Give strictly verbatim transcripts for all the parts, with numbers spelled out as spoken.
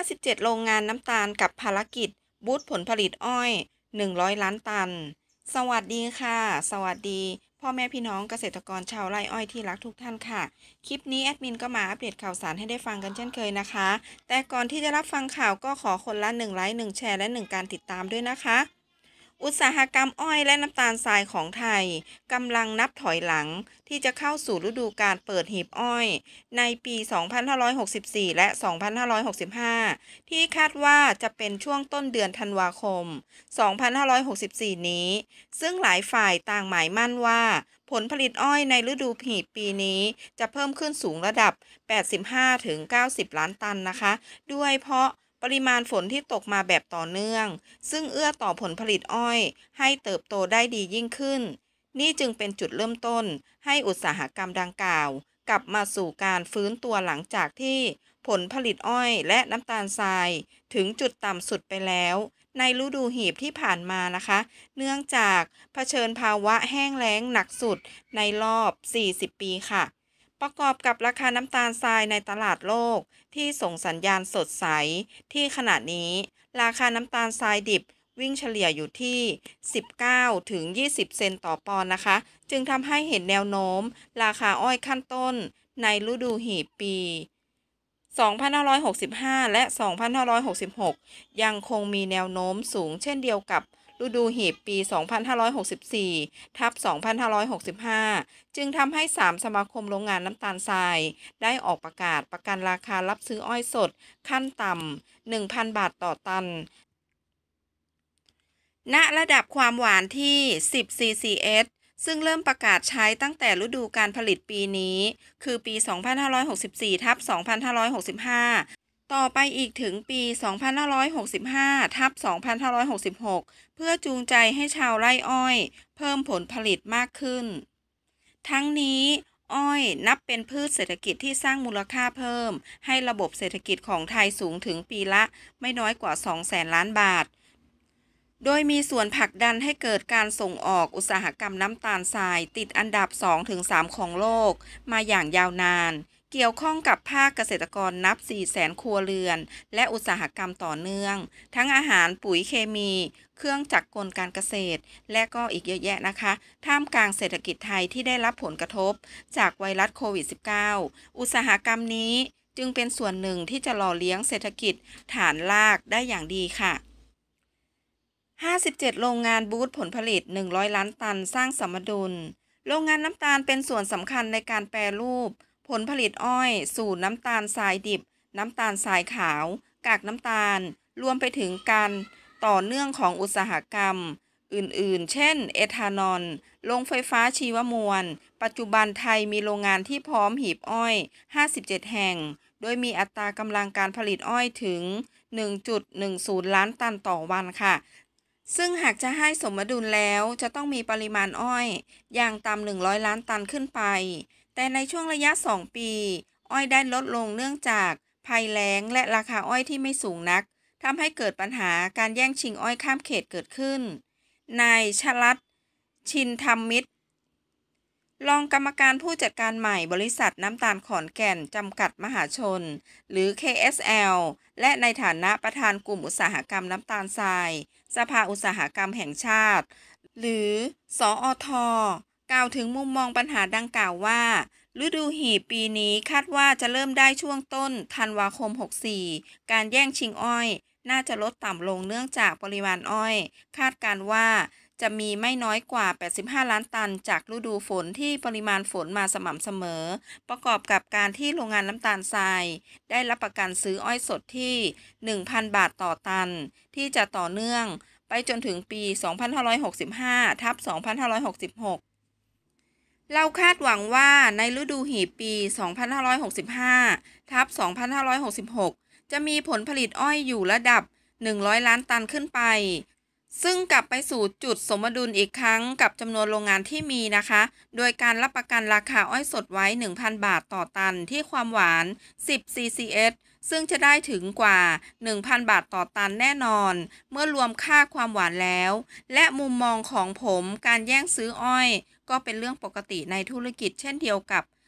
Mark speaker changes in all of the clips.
Speaker 1: สิบเจ็ด โรงงานน้ำตาลกับภารกิจบูสต์ผลผลิตอ้อย หนึ่งร้อย ล้านตัน สวัสดีค่ะ สวัสดีพ่อแม่พี่น้องเกษตรกรชาวไร่อ้อยที่รักทุกท่านค่ะ คลิปนี้แอดมินก็มาอัปเดตข่าวสารให้ได้ฟังกันเช่นเคยนะคะ แต่ก่อนที่จะรับฟังข่าวก็ขอคนละหนึ่งไลค์หนึ่งแชร์และหนึ่งการติดตามด้วยนะคะ อุตสาหกรรมอ้อยและน้ำตาลทรายของไทยกำลังนับถอยหลังที่จะเข้าสู่ฤดูการเปิดหีบอ้อยในปี สองพันห้าร้อยหกสิบสี่ และ สองพันห้าร้อยหกสิบห้า ที่คาดว่าจะเป็นช่วงต้นเดือนธันวาคม สองพันห้าร้อยหกสิบสี่ นี้ ซึ่งหลายฝ่ายต่างหมายมั่นว่าผลผลิตอ้อยในฤดูหีบปีนี้จะเพิ่มขึ้นสูงระดับ แปดสิบห้าถึงเก้าสิบ ล้านตันนะคะ ด้วยเพราะปริมาณฝนที่ตกมาแบบต่อเนื่องซึ่งเอื้อต่อผลผลิตอ้อยให้เติบโตได้ดียิ่งขึ้นนี่จึงเป็นจุดเริ่มต้นให้อุตสาหกรรมดังกล่าวกลับมาสู่การฟื้นตัวหลังจากที่ผลผลิตอ้อยและน้ำตาลทรายถึงจุดต่ำสุดไปแล้วในฤดูหีบที่ผ่านมานะคะเนื่องจากเผชิญภาวะแห้งแล้งหนักสุดในรอบสี่สิบปีค่ะประกอบกับราคาน้ำตาลทรายในตลาดโลกที่ส่งสัญญาณสดใสที่ขณะนี้ราคาน้ำตาลทรายดิบวิ่งเฉลี่ยอยู่ที่สิบเก้าถึงยี่สิบเซนต์ต่อปอนด์นะคะจึงทำให้เห็นแนวโน้มราคาอ้อยขั้นต้นในฤดูหีบปี สองพันห้าร้อยหกสิบห้า และ สองพันห้าร้อยหกสิบหก ยังคงมีแนวโน้มสูงเช่นเดียวกับฤดูหีบปี สองพันห้าร้อยหกสิบสี่ ทับ สองพันห้าร้อยหกสิบห้า จึงทำให้สามสมาคมโรงงานน้ำตาลทรายได้ออกประกาศประกันราคารับซื้ออ้อยสดขั้นต่ำ หนึ่งพัน บาทต่อตันณระดับความหวานที่ สิบ ซี ซี เอส ซึ่งเริ่มประกาศใช้ตั้งแต่ฤดูการผลิตปีนี้ คือปี สองพันห้าร้อยหกสิบสี่ ทับ สองพันห้าร้อยหกสิบห้า ต่อไปอีกถึงปี สองพันห้าร้อยหกสิบห้า ทับ สองพันห้าร้อยหกสิบหก เพื่อจูงใจให้ชาวไร่อ้อยเพิ่มผลผลิตมากขึ้น ทั้งนี้อ้อยนับเป็นพืชเศรษฐกิจที่สร้างมูลค่าเพิ่มให้ระบบเศรษฐกิจของไทยสูงถึงปีละไม่น้อยกว่า สองแสน ล้านบาทโดยมีส่วนผลักดันให้เกิดการส่งออกอุตสาหกรรมน้ำตาลทรายติดอันดับ สองถึงสาม ของโลกมาอย่างยาวนานเกี่ยวข้องกับภาคเกษตรกรนับ สี่แสน ครัวเรือนและอุตสาหกรรมต่อเนื่องทั้งอาหารปุ๋ยเคมีเครื่องจักรกลการเกษตรและก็อีกเยอะแยะนะคะท่ามกลางเศรษฐกิจไทยที่ได้รับผลกระทบจากไวรัสโควิด สิบเก้า อุตสาหกรรมนี้จึงเป็นส่วนหนึ่งที่จะหล่อเลี้ยงเศรษฐกิจฐานรากได้อย่างดีค่ะห้าสิบเจ็ด โรงงานบูสต์ผลผลิต หนึ่งร้อย ล้านตันสร้างสมดุล โรงงานน้ำตาลเป็นส่วนสำคัญในการแปรรูปผลผลิตอ้อยสู่น้ำตาลทรายดิบ น้ำตาลทรายขาว กากน้ำตาล รวมไปถึงการต่อเนื่องของอุตสาหกรรมอื่นๆ เช่น เอทานอล โรงไฟฟ้าชีวมวล ปัจจุบันไทยมีโรงงานที่พร้อมหีบอ้อย ห้าสิบเจ็ด แห่ง โดยมีอัตรากำลังการผลิตอ้อยถึง หนึ่งจุดหนึ่งศูนย์ ล้านตันต่อวันค่ะซึ่งหากจะให้สมดุลแล้วจะต้องมีปริมาณอ้อยอย่างต่ำหนึ่งร้อยล้านตันขึ้นไปแต่ในช่วงระยะสองปีอ้อยได้ลดลงเนื่องจากภัยแล้งและราคาอ้อยที่ไม่สูงนักทำให้เกิดปัญหาการแย่งชิงอ้อยข้ามเขตเกิดขึ้นนายชลัดชินธรรมมิตรรองกรรมการผู้จัดการใหม่บริษัทน้ำตาลขอนแก่นจำกัดมหาชนหรือ เค เอส แอล และในฐานะประธานกลุ่มอุตสาหกรรมน้ำตาลทรายสภาอุตสาหกรรมแห่งชาติหรือสอทกล่าวถึงมุมมองปัญหาดังกล่าวว่าฤดูหีบปีนี้คาดว่าจะเริ่มได้ช่วงต้นธันวาคมหกสี่การแย่งชิงอ้อยน่าจะลดต่ำลงเนื่องจากปริมาณอ้อยคาดการว่าจะมีไม่น้อยกว่าแปดสิบห้าล้านตันจากฤดูฝนที่ปริมาณฝนมาสม่ำเสมอประกอบกับการที่โรงงานน้ำตาลทรายได้รับประกันซื้ออ้อยสดที่ หนึ่งพัน บาทต่อตันที่จะต่อเนื่องไปจนถึงปี สองพันห้าร้อยหกสิบห้า ทับ สองพันห้าร้อยหกสิบหก เราคาดหวังว่าในฤดูหีบปี สองพันห้าร้อยหกสิบห้า ทับ สองพันห้าร้อยหกสิบหก จะมีผลผลิตอ้อยอยู่ระดับ หนึ่งร้อย ล้านตันขึ้นไปซึ่งกลับไปสู่จุดสมดุลอีกครั้งกับจำนวนโรงงานที่มีนะคะโดยการรับประกันราคาอ้อยสดไว้ หนึ่งพัน บาทต่อตันที่ความหวาน สิบ ซี ซี เอส ซึ่งจะได้ถึงกว่า หนึ่งพัน บาทต่อตันแน่นอนเมื่อรวมค่าความหวานแล้วและมุมมองของผมการแย่งซื้ออ้อยก็เป็นเรื่องปกติในธุรกิจเช่นเดียวกับ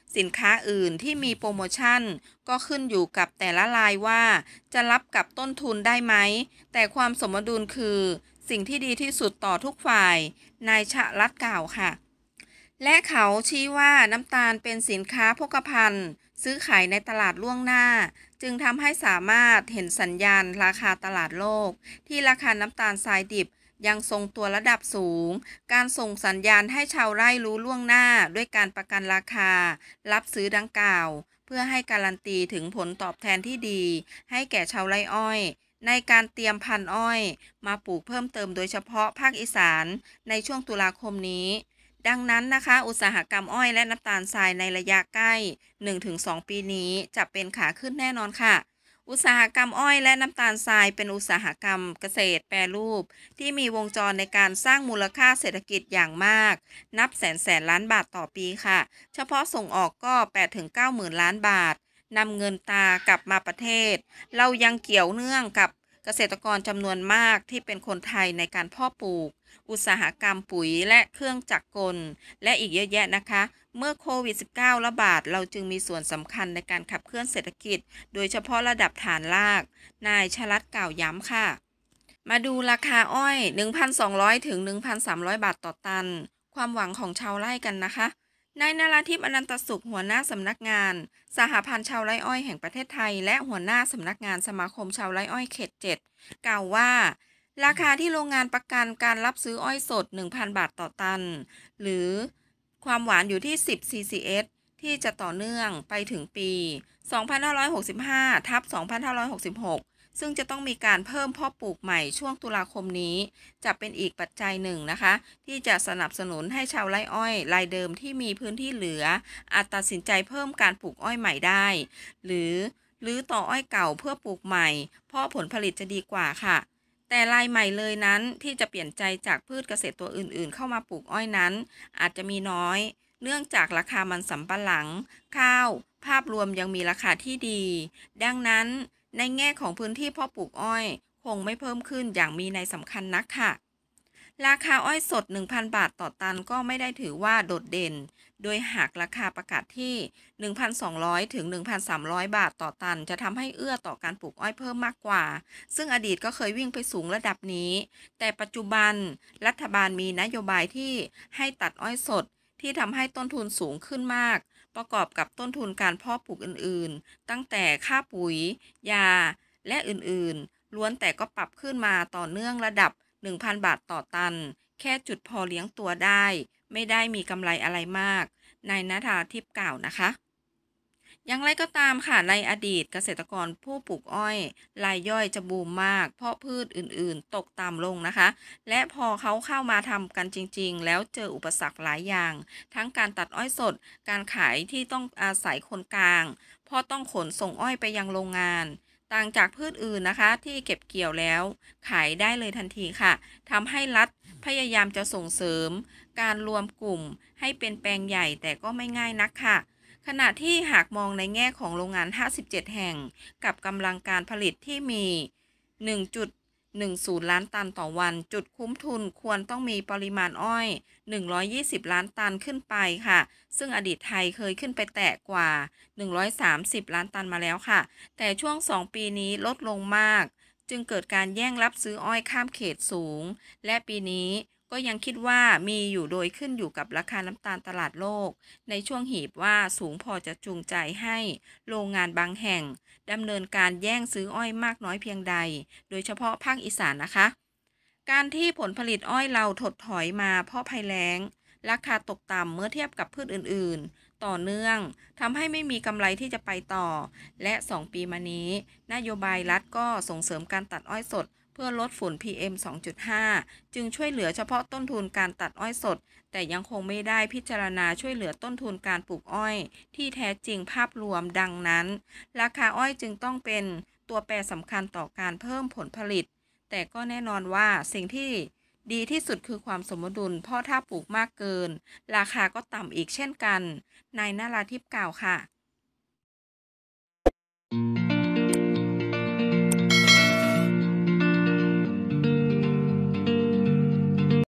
Speaker 1: สินค้าอื่นที่มีโปรโมชั่นก็ขึ้นอยู่กับแต่ละรายว่าจะรับกับต้นทุนได้ไหมแต่ความสมดุลคือสิ่งที่ดีที่สุดต่อทุกฝ่ายนายชลัดกล่าวค่ะและเขาชี้ว่าน้ำตาลเป็นสินค้าโภคภัณฑ์ซื้อขายในตลาดล่วงหน้าจึงทำให้สามารถเห็นสัญญาณราคาตลาดโลกที่ราคาน้ำตาลทรายดิบยังทรงตัวระดับสูงการส่งสัญญาณให้ชาวไร่รู้ล่วงหน้าด้วยการประกันราคารับซื้อดังกล่าวเพื่อให้การันตีถึงผลตอบแทนที่ดีให้แก่ชาวไร่อ้อยในการเตรียมพันธุ์อ้อยมาปลูกเพิ่มเติมโดยเฉพาะภาคอีสานในช่วงตุลาคมนี้ดังนั้นนะคะอุตสาหกรรมอ้อยและน้ำตาลทรายในระยะใกล้ หนึ่งถึงสอง ปีนี้จะเป็นขาขึ้นแน่นอนค่ะอุตสาหกรรมอ้อยและน้ำตาลทรายเป็นอุตสาหกรรมเกษตรแปรรูปที่มีวงจรในการสร้างมูลค่าเศรษฐกิจอย่างมากนับแสนแสนล้านบาทต่อปีค่ะเฉพาะส่งออกก็ แปดถึงเก้า หมื่นล้านบาทนำเงินตากลับมาประเทศเรายังเกี่ยวเนื่องกับเกษตรกรจำนวนมากที่เป็นคนไทยในการเพาะปลูกอุตสาหกรรมปุ๋ยและเครื่องจักรกลและอีกเยอะแยะนะคะเมื่อโควิด สิบเก้า ระบาดเราจึงมีส่วนสำคัญในการขับเคลื่อนเศรษฐกิจโดยเฉพาะระดับฐานรากนายชลัดกล่าวย้ำค่ะมาดูราคาอ้อย หนึ่งพันสองร้อย ถึง หนึ่งพันสามร้อย บาทต่อตันความหวังของชาวไร่กันนะคะนายนราธิปอนันตสุขหัวหน้าสำนักงานสหพันธ์ชาวไร่อ้อยแห่งประเทศไทยและหัวหน้าสำนักงานสมาคมชาวไร่อ้อยเขตเจ็ดกล่าวว่าราคาที่โรงงานประกันการรับซื้ออ้อยสด หนึ่งพัน บาทต่อตันหรือความหวานอยู่ที่ สิบ ซี ซี เอส ที่จะต่อเนื่องไปถึงปี สองพันห้าร้อยหกสิบห้า ทับ สองพันห้าร้อยหกสิบหก ซึ่งจะต้องมีการเพิ่มเพาะปลูกใหม่ช่วงตุลาคมนี้จะเป็นอีกปัจจัยหนึ่งนะคะที่จะสนับสนุนให้ชาวไร่อ้อยรายเดิมที่มีพื้นที่เหลืออาจตัดสินใจเพิ่มการปลูกอ้อยใหม่ได้หรือหรือต่ออ้อยเก่าเพื่อปลูกใหม่เพราะผลผลิตจะดีกว่าค่ะแต่รายใหม่เลยนั้นที่จะเปลี่ยนใจจากพืชเกษตรตัวอื่นๆเข้ามาปลูกอ้อยนั้นอาจจะมีน้อยเนื่องจากราคามันสำปะหลังข้าวภาพรวมยังมีราคาที่ดีดังนั้นในแง่ของพื้นที่เพาะปลูกอ้อยคงไม่เพิ่มขึ้นอย่างมีนัยสำคัญนักค่ะราคาอ้อยสด หนึ่งพัน บาทต่อตันก็ไม่ได้ถือว่าโดดเด่นโดยหากราคาประกาศที่ หนึ่งพันสองร้อย ถึง หนึ่งพันสามร้อย บาทต่อตันจะทำให้เอื้อต่อการปลูกอ้อยเพิ่มมากกว่าซึ่งอดีตก็เคยวิ่งไปสูงระดับนี้แต่ปัจจุบันรัฐบาลมีนโยบายที่ให้ตัดอ้อยสดที่ทำให้ต้นทุนสูงขึ้นมากประกอบกับต้นทุนการเพาะปลูกอื่นๆตั้งแต่ค่าปุ๋ยยาและอื่นๆล้วนแต่ก็ปรับขึ้นมาต่อเนื่องระดับ หนึ่งพัน บาทต่อตันแค่จุดพอเลี้ยงตัวได้ไม่ได้มีกำไรอะไรมากนายณฐาทิพย์กล่าวนะคะอย่างไรก็ตามค่ะในอดีตเกษตรกรผู้ปลูกอ้อยรายย่อยจะบูมมากเพราะพืชอื่นๆตกต่ำลงนะคะและพอเขาเข้ามาทำกันจริงๆแล้วเจออุปสรรคหลายอย่างทั้งการตัดอ้อยสดการขายที่ต้องอาศัยคนกลางเพราะต้องขนส่งอ้อยไปยังโรงงานต่างจากพืชอื่นนะคะที่เก็บเกี่ยวแล้วขายได้เลยทันทีค่ะทำให้รัฐพยายามจะส่งเสริมการรวมกลุ่มให้เป็นแปลงใหญ่แต่ก็ไม่ง่ายนักค่ะขณะที่หากมองในแง่ของโรงงานห้าสิบเจ็ดแห่งกับกำลังการผลิตที่มี หนึ่งจุดหนึ่งศูนย์ ล้านตันต่อวันจุดคุ้มทุนควรต้องมีปริมาณอ้อยหนึ่งร้อยยี่สิบล้านตันขึ้นไปค่ะซึ่งอดีตไทยเคยขึ้นไปแตะกว่าหนึ่งร้อยสามสิบล้านตันมาแล้วค่ะแต่ช่วงสองปีนี้ลดลงมากจึงเกิดการแย่งรับซื้ออ้อยข้ามเขตสูงและปีนี้ก็ยังคิดว่ามีอยู่โดยขึ้นอยู่กับราคาน้ำตาลตลาดโลกในช่วงหีบว่าสูงพอจะจูงใจให้โรงงานบางแห่งดำเนินการแย่งซื้ออ้อยมากน้อยเพียงใดโดยเฉพาะภาคอีสานนะคะการที่ผลผลิตอ้อยเราถดถอยมาเพราะภัยแล้งราคาตกต่ำเมื่อเทียบกับพืชอื่นๆต่อเนื่องทำให้ไม่มีกำไรที่จะไปต่อและสองปีมานี้นโยบายรัฐก็ส่งเสริมการตัดอ้อยสดเพื่อลดฝุ่น พี เอ็ม สองจุดห้า จึงช่วยเหลือเฉพาะต้นทุนการตัดอ้อยสดแต่ยังคงไม่ได้พิจารณาช่วยเหลือต้นทุนการปลูกอ้อยที่แท้จริงภาพรวมดังนั้นราคาอ้อยจึงต้องเป็นตัวแปรสำคัญต่อการเพิ่มผลผลิตแต่ก็แน่นอนว่าสิ่งที่ดีที่สุดคือความสมดุลเพราะถ้าปลูกมากเกินราคาก็ต่ำอีกเช่นกันนายนราธิปกล่าวค่ะ